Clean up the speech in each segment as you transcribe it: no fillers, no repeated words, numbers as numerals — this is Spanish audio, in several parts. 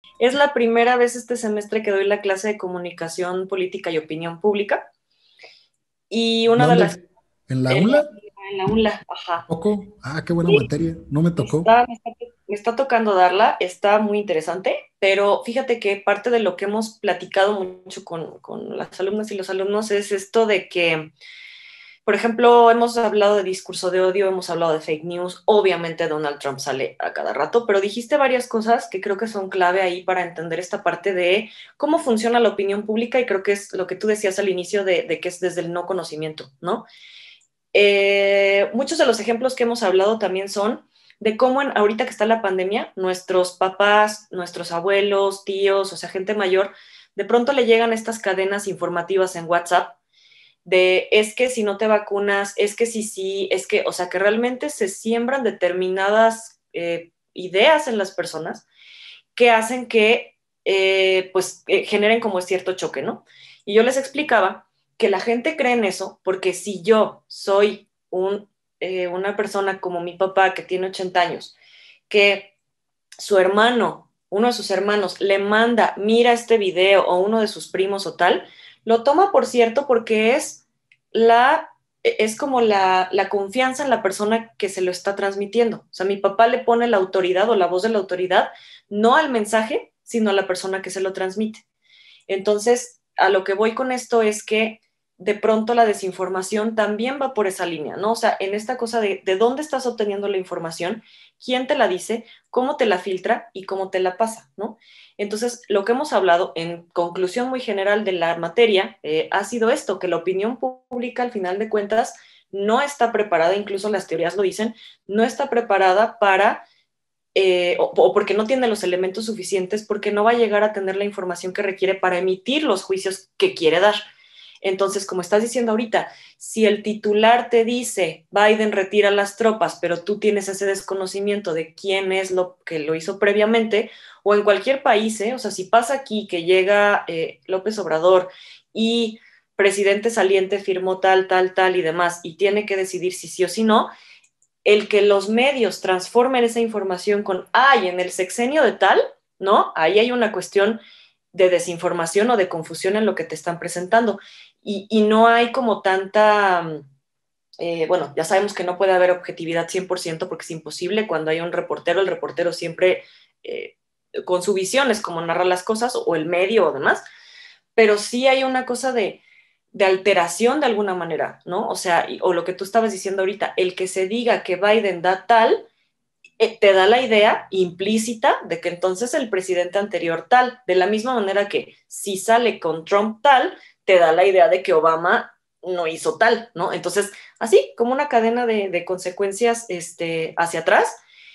Es la primera vez este semestre que doy la clase de comunicación política y opinión pública. Y una de las, ¿Dónde? ¿En la en UNLA? en la UNLA, ¿A ajá. poco? Ah, qué buena Sí, materia. No me tocó. me está tocando darla, está muy interesante, pero fíjate que parte de lo que hemos platicado mucho con las alumnas y los alumnos es esto de que, por ejemplo, hemos hablado de discurso de odio, hemos hablado de fake news, obviamente Donald Trump sale a cada rato, pero dijiste varias cosas que creo que son clave ahí para entender esta parte de cómo funciona la opinión pública y creo que es lo que tú decías al inicio de que es desde el no conocimiento, ¿no? Muchos de los ejemplos que hemos hablado también son de cómo ahorita que está la pandemia, nuestros papás, nuestros abuelos, tíos, o sea, gente mayor, de pronto le llegan estas cadenas informativas en WhatsApp de es que si no te vacunas, es que si sí, es que, o sea, que realmente se siembran determinadas ideas en las personas que hacen que, generen como cierto choque, ¿no? Y yo les explicaba que la gente cree en eso porque si yo soy una persona como mi papá que tiene 80 años, que su hermano, uno de sus hermanos, le manda, mira este video o uno de sus primos o tal, lo toma por cierto porque es como la confianza en la persona que se lo está transmitiendo. O sea, mi papá le pone la autoridad o la voz de la autoridad, no al mensaje, sino a la persona que se lo transmite. Entonces, a lo que voy con esto es que de pronto la desinformación también va por esa línea, ¿no? O sea, en esta cosa de dónde estás obteniendo la información, quién te la dice, cómo te la filtra y cómo te la pasa, ¿no? Entonces, lo que hemos hablado en conclusión muy general de la materia ha sido esto, que la opinión pública al final de cuentas no está preparada, incluso las teorías lo dicen, no está preparada para o porque no tiene los elementos suficientes, porque no va a llegar a tener la información que requiere para emitir los juicios que quiere dar. Entonces, como estás diciendo ahorita, si el titular te dice Biden retira las tropas, pero tú tienes ese desconocimiento de quién es lo que lo hizo previamente, o en cualquier país, o sea, si pasa aquí que llega López Obrador y presidente saliente firmó tal, tal, tal y demás, y tiene que decidir si sí o si no, el que los medios transformen esa información con, ay, en el sexenio de tal, ¿no? Ahí hay una cuestión de desinformación o de confusión en lo que te están presentando. Y no hay como tanta, bueno, ya sabemos que no puede haber objetividad 100% porque es imposible. Cuando hay un reportero, el reportero siempre eh, con su visión es como narra las cosas o el medio o demás, pero sí hay una cosa de alteración de alguna manera, ¿no? O sea, o lo que tú estabas diciendo ahorita, el que se diga que Biden da tal, te da la idea implícita de que entonces el presidente anterior tal, de la misma manera que si sale con Trump tal, te da la idea de que Obama no hizo tal, ¿no? Entonces, así como una cadena de consecuencias hacia atrás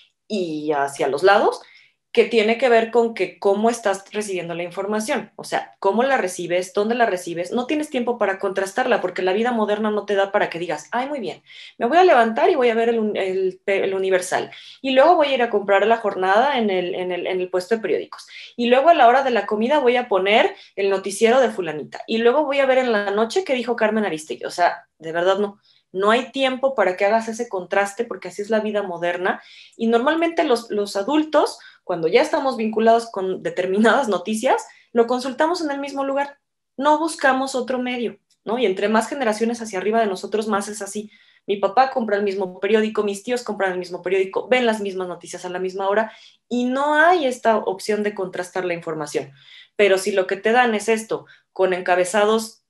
y hacia los lados, que tiene que ver con que cómo estás recibiendo la información, o sea, cómo la recibes, dónde la recibes, no tienes tiempo para contrastarla porque la vida moderna no te da para que digas, ay, muy bien, me voy a levantar y voy a ver el Universal y luego voy a ir a comprar la jornada en el puesto de periódicos y luego a la hora de la comida voy a poner el noticiero de fulanita y luego voy a ver en la noche qué dijo Carmen Aristegui, o sea, de verdad no. No hay tiempo para que hagas ese contraste porque así es la vida moderna y normalmente los adultos, cuando ya estamos vinculados con determinadas noticias, lo consultamos en el mismo lugar. No buscamos otro medio, ¿no? Y entre más generaciones hacia arriba de nosotros, más es así. Mi papá compra el mismo periódico, mis tíos compran el mismo periódico, ven las mismas noticias a la misma hora y no hay esta opción de contrastar la información. Pero si lo que te dan es esto, con encabezados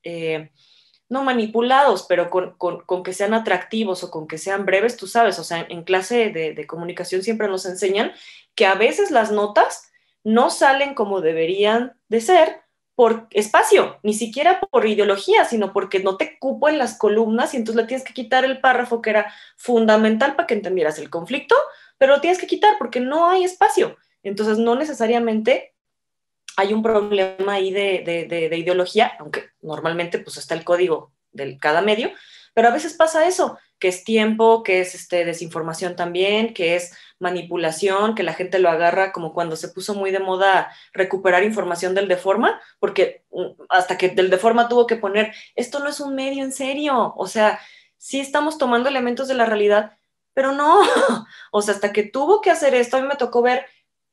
no manipulados, pero con que sean atractivos o con que sean breves, tú sabes, o sea, en clase de comunicación siempre nos enseñan que a veces las notas no salen como deberían de ser por espacio, ni siquiera por ideología, sino porque no te cupo en las columnas y entonces le tienes que quitar el párrafo que era fundamental para que entendieras el conflicto, pero lo tienes que quitar porque no hay espacio. Entonces, no necesariamente hay un problema ahí de ideología, aunque normalmente pues está el código de cada medio, pero a veces pasa eso, que es tiempo, que es desinformación también, que es manipulación, que la gente lo agarra como cuando se puso muy de moda recuperar información del Deforma, porque hasta que del Deforma tuvo que poner, esto no es un medio en serio, o sea, sí estamos tomando elementos de la realidad, pero no, o sea, hasta que tuvo que hacer esto, a mí me tocó ver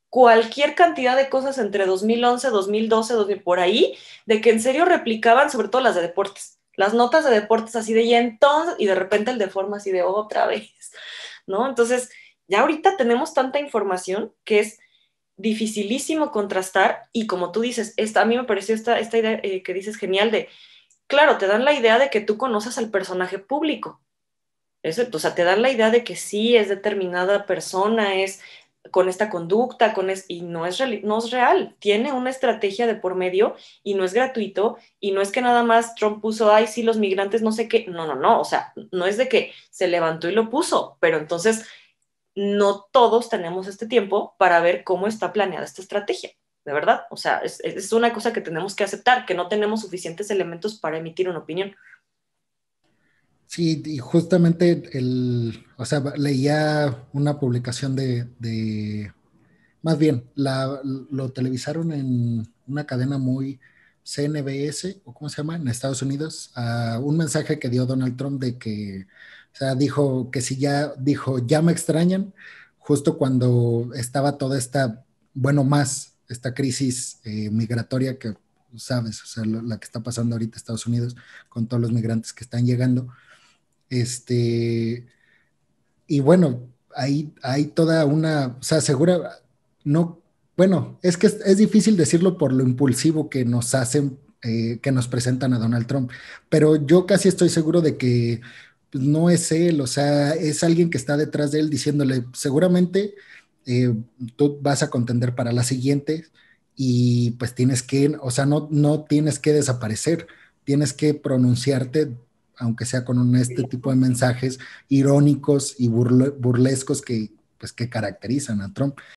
cualquier cantidad de cosas entre 2011, 2012, 2000, por ahí, de que en serio replicaban, sobre todo las de deportes. Las notas de deportes así de y entonces, y de repente el de forma así de otra vez, ¿no? Entonces, ya ahorita tenemos tanta información que es dificilísimo contrastar y como tú dices, a mí me pareció esta idea que dices genial de, claro, te dan la idea de que tú conoces al personaje público, eso, o sea, te dan la idea de que sí es determinada persona, es con esta conducta, y no es, no es real, tiene una estrategia de por medio y no es gratuito y no es que nada más Trump puso, ay, sí, los migrantes, no sé qué, no, no, no, o sea, no es de que se levantó y lo puso, pero entonces no todos tenemos este tiempo para ver cómo está planeada esta estrategia, de verdad, o sea, es una cosa que tenemos que aceptar, que no tenemos suficientes elementos para emitir una opinión. Sí, y justamente o sea, leía una publicación más bien, lo televisaron en una cadena muy CNBS, o cómo se llama, en Estados Unidos, un mensaje que dio Donald Trump de que, o sea, dijo que si ya, dijo, ya me extrañan, justo cuando estaba toda esta, bueno, más esta crisis migratoria que, sabes, o sea, la que está pasando ahorita en Estados Unidos con todos los migrantes que están llegando. Este, y bueno, hay toda una, o sea, segura, no, bueno, es que es difícil decirlo por lo impulsivo que nos hacen, que nos presentan a Donald Trump, pero yo casi estoy seguro de que pues, no es él, o sea, es alguien que está detrás de él diciéndole, seguramente tú vas a contender para la siguiente y pues tienes que, o sea, no tienes que desaparecer, tienes que pronunciarte, aunque sea con este tipo de mensajes irónicos y burlescos que, pues, que caracterizan a Trump.